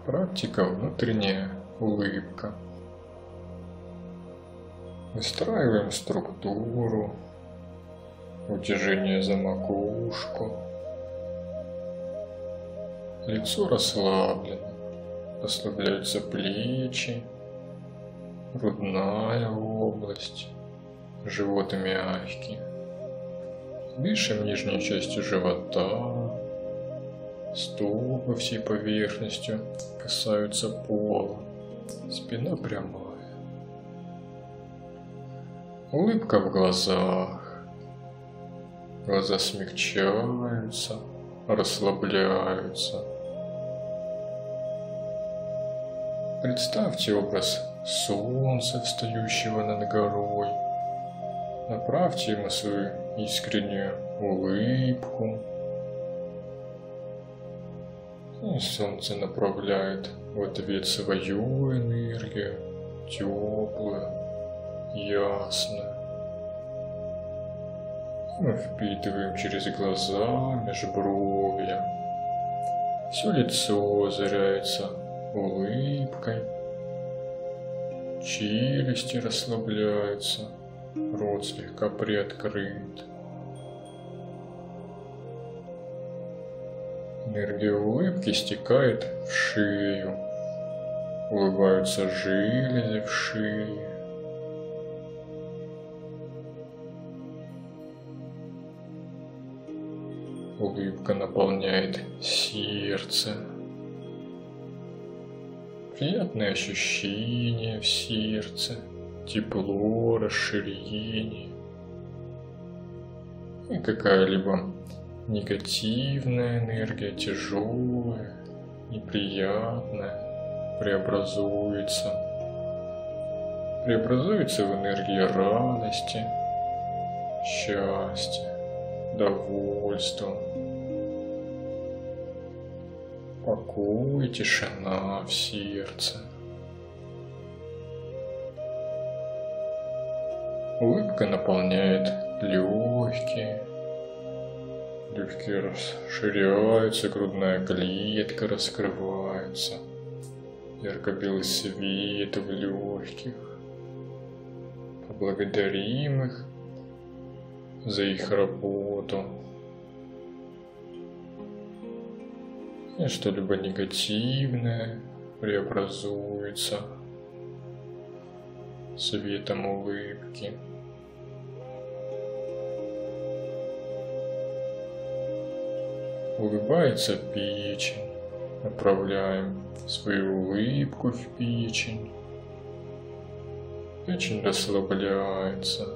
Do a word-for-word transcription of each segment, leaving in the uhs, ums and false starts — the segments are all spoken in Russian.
Практика внутренняя улыбка. Выстраиваем структуру, утяжение за макушку. Лицо расслаблено, расслабляются плечи, грудная область, живот мягкий. Дышим нижней частью живота, стопы всей поверхностью касаются пола, спина прямая. Улыбка в глазах, глаза смягчаются, расслабляются. Представьте образ солнца, встающего над горой. Направьте ему свою искреннюю улыбку. И солнце направляет в ответ свою энергию, теплую, ясную. Мы впитываем через глаза, межбровья. Все лицо озаряется улыбкой. Челюсти расслабляются, рот слегка приоткрыт. Энергия улыбки стекает в шею. Улыбаются железы в шее. Улыбка наполняет сердце. Приятные ощущения в сердце, тепло, расширение. И какая-либо негативная энергия, тяжелая, неприятная, преобразуется. Преобразуется в энергию радости, счастья, довольства, покой, тишина в сердце. Улыбка наполняет легкие. Легкие расширяются, грудная клетка раскрывается. Ярко-белый свет в легких. Поблагодарим их за их работу. И что-либо негативное преобразуется светом улыбки. Улыбается печень. Направляем свою улыбку в печень. Печень расслабляется.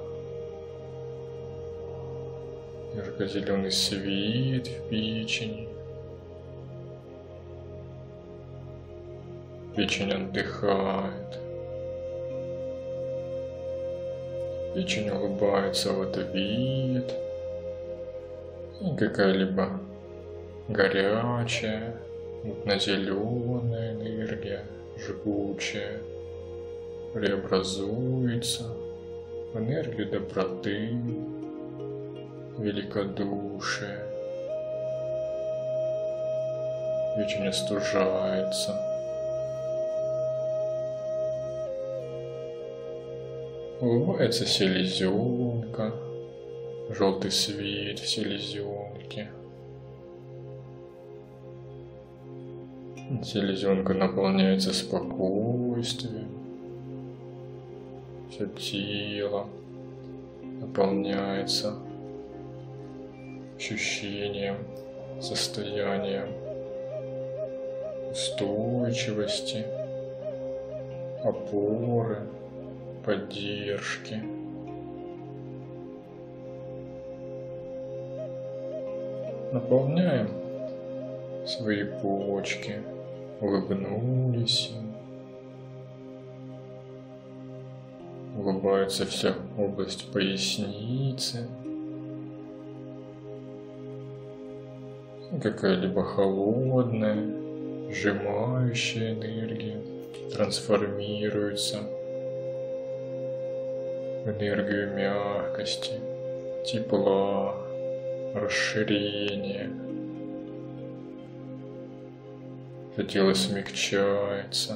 Ярко-зеленый свет в печени. Печень отдыхает. Печень улыбается в ответ. И какая-либо горячая, мутно-зеленая энергия, жгучая, преобразуется в энергию доброты, великодушия. Печень остужается. Улыбается селезенка, желтый свет в селезенке. Селезенка наполняется спокойствием. Все тело наполняется ощущением, состоянием устойчивости, опоры, поддержки. Наполняем свои почки, улыбнулись им. Улыбается вся область поясницы. Какая-либо холодная, сжимающая энергия трансформируется в энергию мягкости, тепла, расширения. это тело смягчается.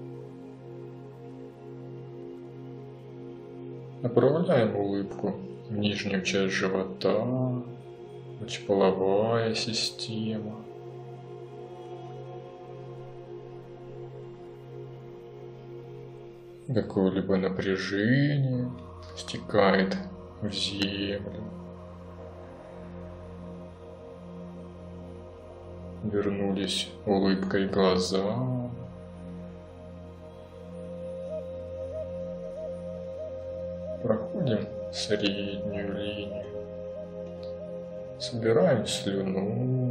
Направляем улыбку в нижнюю часть живота, мочеполовая система. Какое-либо напряжение стекает в землю. Вернулись улыбкой глаза. Проходим среднюю линию. Собираем слюну.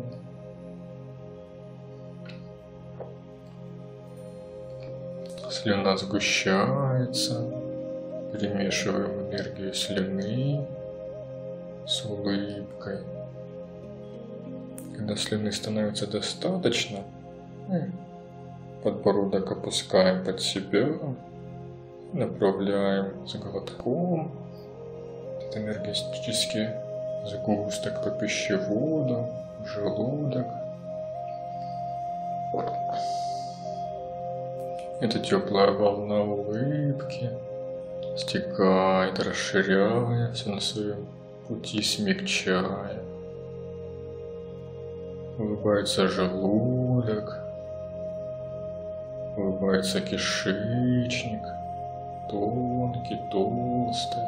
Слюна сгущается. Перемешиваем энергию слюны с улыбкой. Когда слюны становится достаточно, мы подбородок опускаем под себя, направляем с глотком этот энергетический сгусток по пищеводу, в желудок. Эта теплая волна улыбки стекает, расширяя все на своем пути, смягчая. Улыбается желудок, улыбается кишечник, тонкий, толстый.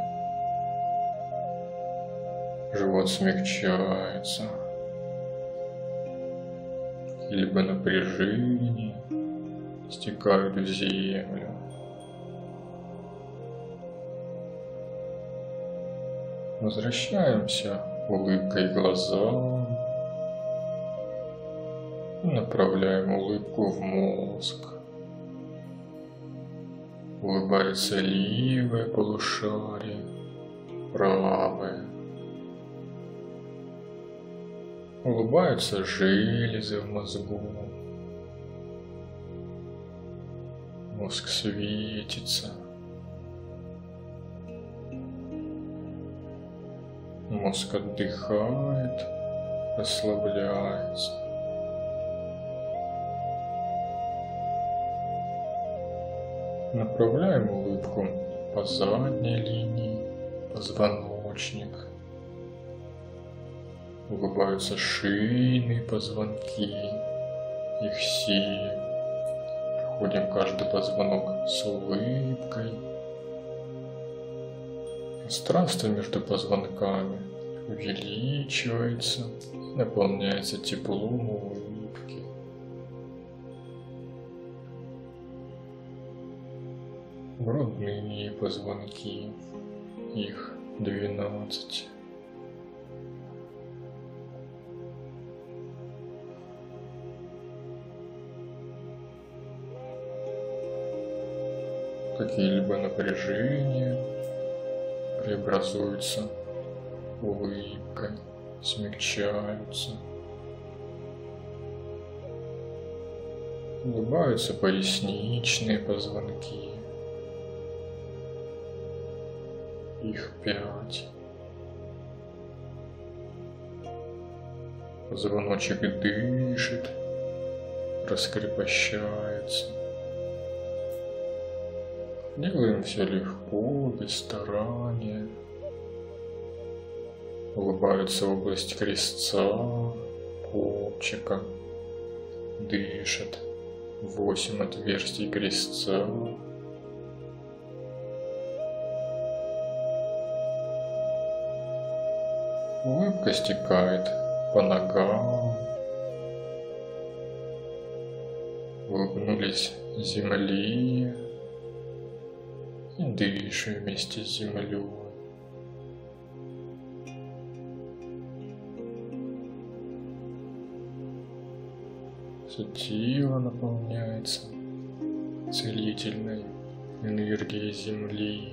Живот смягчается. Либо напряжение стекают в землю. Возвращаемся улыбкой глазам. Направляем улыбку в мозг. Улыбается левое полушарие, правое. Улыбаются железы в мозгу. Мозг светится. Мозг отдыхает, расслабляется. Направляем улыбку по задней линии, позвоночник. Улыбаются шейные позвонки, их семь. Проходим каждый позвонок с улыбкой. Пространство между позвонками увеличивается и наполняется теплом улыбки. Грудные позвонки, их двенадцать. Какие-либо напряжения преобразуются улыбкой, смягчаются. Улыбаются поясничные позвонки. Их пять. Позвоночек дышит, раскрепощается. Делаем все легко, без старания. Улыбается область крестца, копчика. Дышит. Восемь отверстий крестца. Улыбка стекает по ногам. Улыбнулись земле и дышим вместе с землей. Все тело наполняется целительной энергией земли.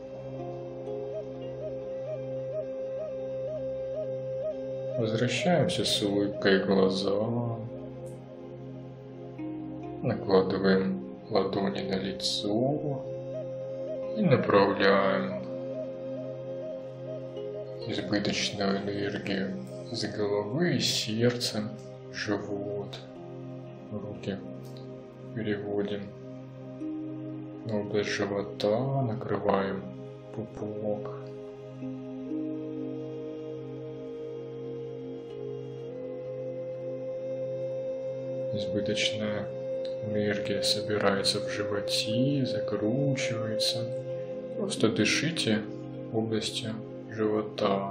Возвращаемся с улыбкой глаза. Накладываем ладони на лицо и направляем избыточную энергию из головы и сердца в живот. руки переводим на область живота, накрываем пупок. Избыточная энергия собирается в животе, закручивается. Просто дышите областью живота.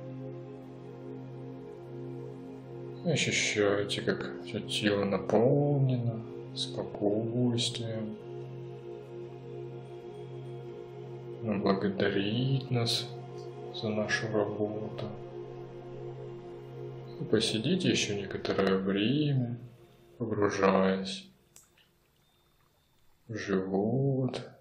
Ощущаете, как все тело наполнено спокойствием. Оно благодарит нас за нашу работу. И посидите еще некоторое время, погружаясь в живот,